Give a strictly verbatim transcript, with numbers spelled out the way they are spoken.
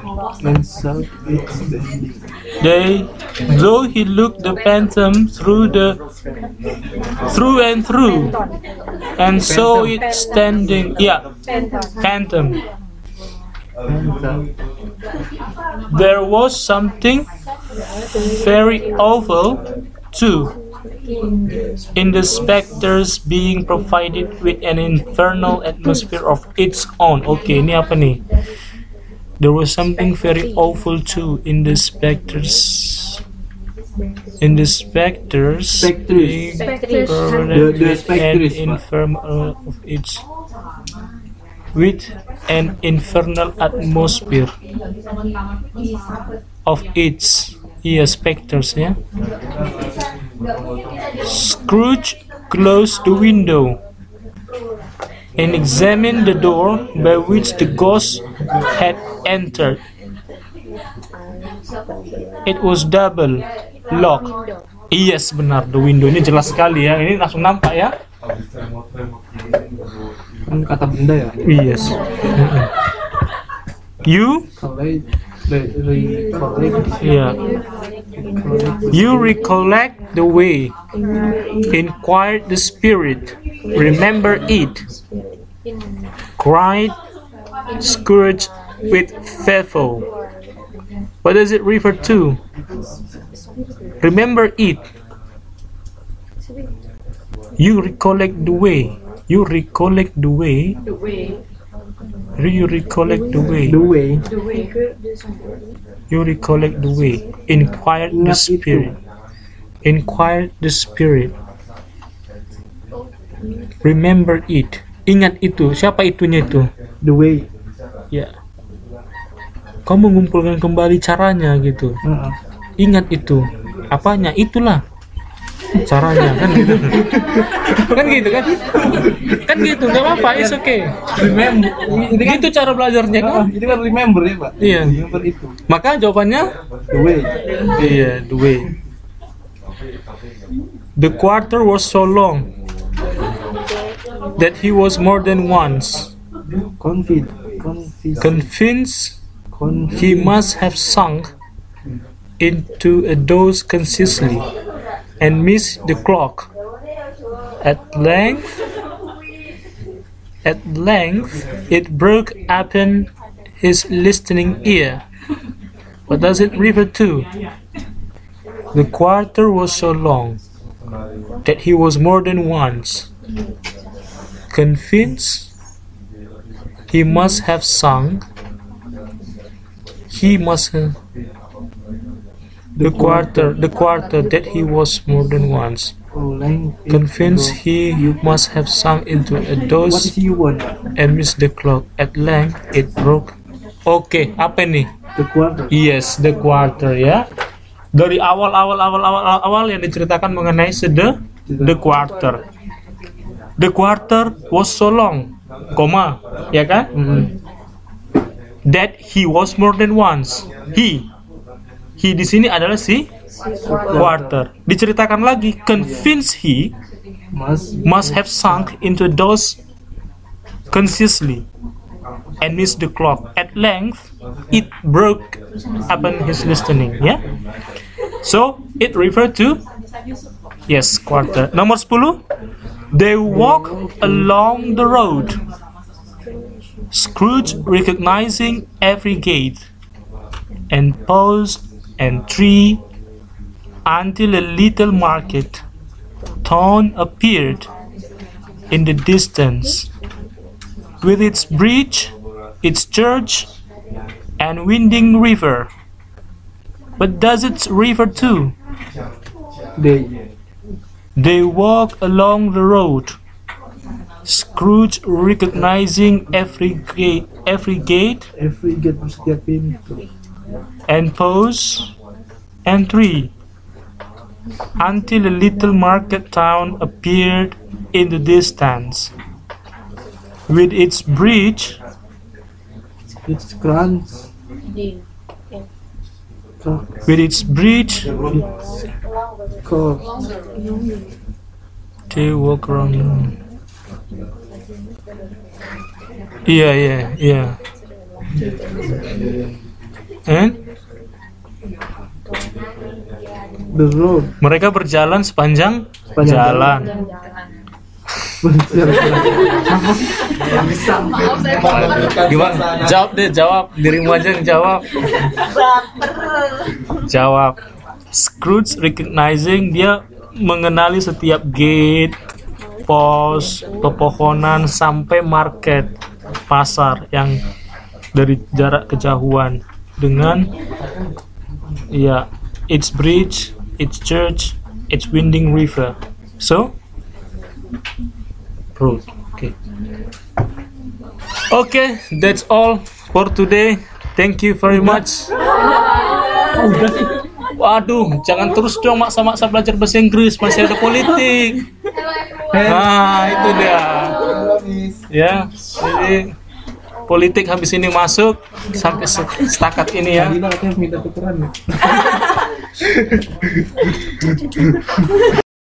and saw it standing. They, though he looked the phantom through the through and through, and saw it standing. Yeah, phantom. There was something very awful too in the specters being provided with an infernal atmosphere of its own. Okay, ini apa nih? There was something very awful too in the specters. In the specters, Spectres. being Spectres. provided The- the with an spectres, Pak. infernal of its with an infernal atmosphere of its. Yeah, specters, yeah. Scrooge closed the window and examined the door by which the ghost had entered. It was double locked. Yes, benar, the window ini jelas sekali ya. Ini langsung nampak ya. Kan kata benda ya. Yes. Mm-mm. You, Collect, re- re- collect, yeah. You recollect the way, inquired the spirit. Remember it, cried Scrooge with faithful. What does it refer to? Remember it. You recollect the way. You recollect the way. The way. You recollect the way. the way. The way. You recollect the way. Inquired the Ingat itu. spirit. Inquired the spirit. Remember it. Ingat itu. Siapa itunya itu? The way. Ya. Kau mengumpulkan kembali caranya gitu. Heeh. Ingat itu. Apanya? Itulah caranya kan gitu. Kan gitu kan? Kan gitu. Gak apa-apa. It's okay. Remember. Ini kan, Gitu cara belajarnya kan? ini kan remember ya Pak. Iya. Remember itu. Maka jawabannya The way. iya, the way. The quarter was so long that he was more than once Confid. Confid. convinced Confid. he must have sunk into a doze consciously and missed the clock. At length, at length, it broke upon his listening ear. What does it refer to? The quarter was so long that he was more than once convinced he must have sung. He must have the quarter, the quarter that he was more than once Length. convinced he must have sunk into a What doze is you want Pak? and missed the clock. At length, it broke. Oke, apa nih? The quarter. Yes, the quarter ya. Dari awal awal awal awal awal, awal yang diceritakan mengenai the the quarter. The quarter was so long, koma, ya kan? That he was more than once. He, he di sini adalah si quarter. Diceritakan lagi, convinced he Must. must have sunk into those consciously and missed the clock. At length, it broke upon his listening. Ya, so it referred to yes quarter. Nomor sepuluh. They walk along the road. Scrooge, recognizing every gate and post and tree, until a little market town appeared in the distance, with its bridge, its church, and winding river. What does it refer to? They. They walk along the road. Scrooge, recognizing every gate, every gate Every get setiap pintu. and post and tree, until a little market town appeared in the distance, with its bridge, It's crunch. Crunch. with its bridge. It's cold. They walk around. Iya, iya, iya. and the road. mereka berjalan sepanjang Sepanjang jalan. Gimana? Jawab deh, jawab. Dirimu aja yang jawab. Jawab. Scrooge recognizing, dia mengenali setiap gate, pos, pepohonan sampai market, pasar yang dari jarak kejauhan dengan ya, its bridge, its church, its winding river. So, road. Okay. Okay, that's all for today. Thank you very much. Waduh, jangan terus dong maksa-maksa belajar bahasa Inggris, masih ada politik. Nah, itu dia. Ya, jadi politik habis ini masuk sampai setakat ini ya. Tadi lo katanya minta tukeran ya.